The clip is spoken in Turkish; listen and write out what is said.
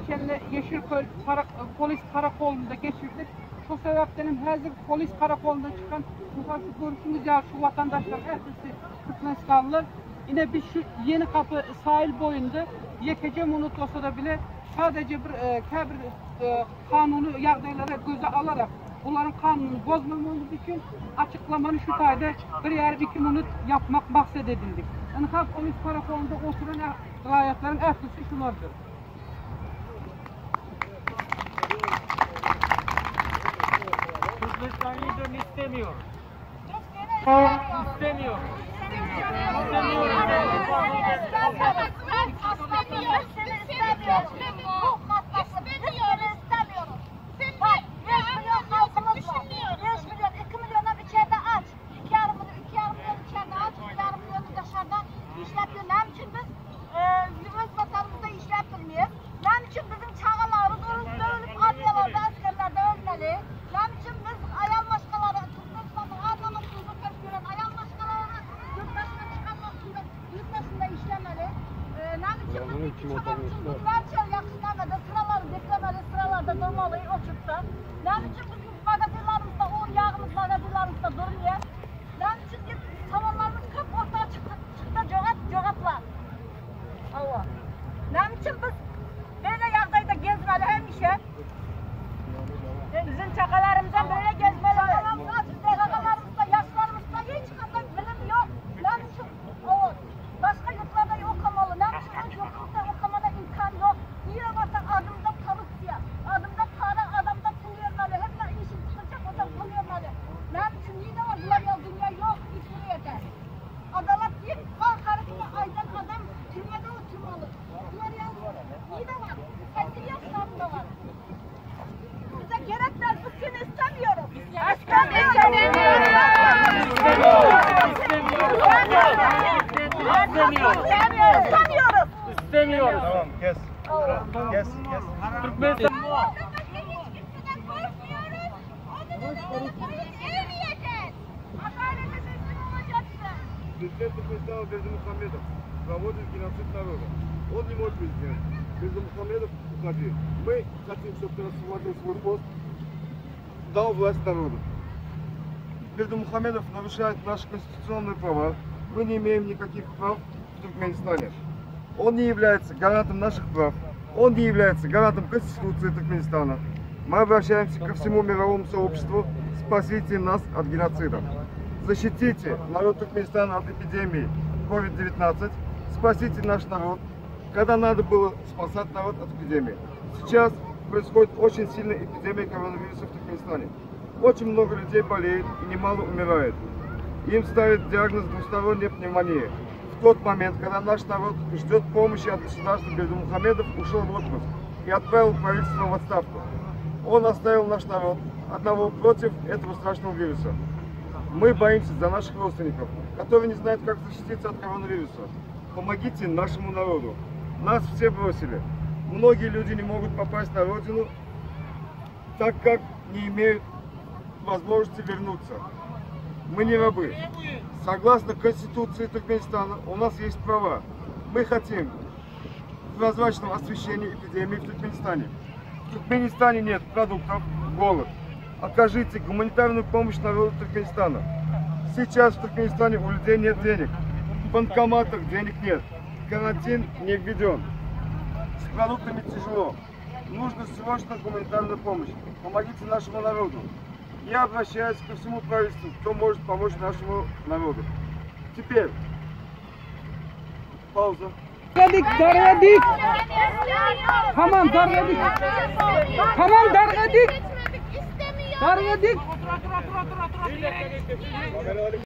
Kendine Yeşilköy polis karakolunda geçirdik. Şu sebepten hazır polis karakolundan çıkan muhafız görüşümüz ya şu vatandaşlar hepsi Türkmenistanlılar. Yine biz şu Yeni Kapı sahil boyunda yekece unut olsa da bile sadece bir kanunu yardımlara göze alarak bunların kanunu bozmamamız için açıklamanın şu tayda bir yer 2 minut yapmak maksat edildik. Yani polis karakolunda oturan gayetlerin hepsi şunlardır. Türkmenistan liderini istemiyor. İstemiyor. Sıraları beklemeli, sıralarda durmalı, otursa. Ne için bizim magazinlerimizde, yağımız magazinlerimizde durmuyor? Ne için tavanlarımız kap ortaya çıktı cöğatlar. Allah. Ne için biz böyle yağdayda gezmeli hemşe? Bizim çakalarımızdan böyle gezmeli. Çakalarımızda, yaşlarımızda hiç kadar bilim yok. Ne için? Başka yurtlarda okamalı. Ne için o yurtta okamada imkan yok? Niye varsa adımda korupsiya, adımda para, adamda pul vermeli. Hep de işin tutacak o da pul vermeli. Ne için? Niye var? Bunlar ya dünya yok. İsmini yeter. Adalet değil. Hareketi aydan adam türmede oturmalı. Bunlar ya niye de var? Kendi yaşlarında var. Bize gerekler bu seni istemiyoruz. Başkan istemiyoruz. İstemiyoruz. Tamam, kes. Kes. Türkmenistan. Президент Туркменистана Бердымухамедов проводит геноцид народа. Он не мой президент. Бердымухамедов, уходи. Мы хотим, чтобы ты освободил свой пост, дал власть народу. Бердымухамедов нарушает наши конституционные права. Мы не имеем никаких прав в Туркменистане. Он не является гарантом наших прав. Он не является гарантом Конституции Туркменистана. Мы обращаемся ко всему мировому сообществу. Спасите нас от геноцида. Защитите народ Туркменистана от эпидемии COVID-19. Спасите наш народ. Когда надо было спасать народ от эпидемии. Сейчас происходит очень сильная эпидемия коронавируса в Туркменистане. Очень много людей болеет и немало умирает. Им ставят диагноз двусторонняя пневмония. В тот момент, когда наш народ ждет помощи от государства, Бердымухамедов ушел в отпуск и отправил правительство в отставку. Он оставил наш народ одного против этого страшного вируса. Мы боимся за наших родственников, которые не знают, как защититься от коронавируса. Помогите нашему народу. Нас все бросили. Многие люди не могут попасть на родину, так как не имеют возможности вернуться. Мы не рабы. Согласно Конституции Туркменистана у нас есть права. Мы хотим прозрачного освещения эпидемии в Туркменистане. В Туркменистане нет продуктов, голод. Окажите гуманитарную помощь народу Туркменистана. Сейчас в Туркменистане у людей нет денег. В банкоматах денег нет. Карантин не введен. С продуктами тяжело. Нужна срочно гуманитарная помощь. Помогите нашему народу. Я обращаюсь ко всему правительству, кто может помочь нашему народу. Теперь пауза. Darladık. Tamam darladık. Tamam darladık. Darladık.